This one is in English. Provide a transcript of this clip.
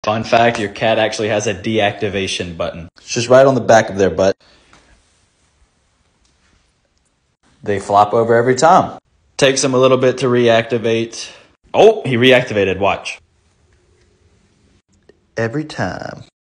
Fun fact, your cat actually has a deactivation button. It's just right on the back of their butt. They flop over every time. Takes him a little bit to reactivate. Oh, he reactivated, watch. Every time.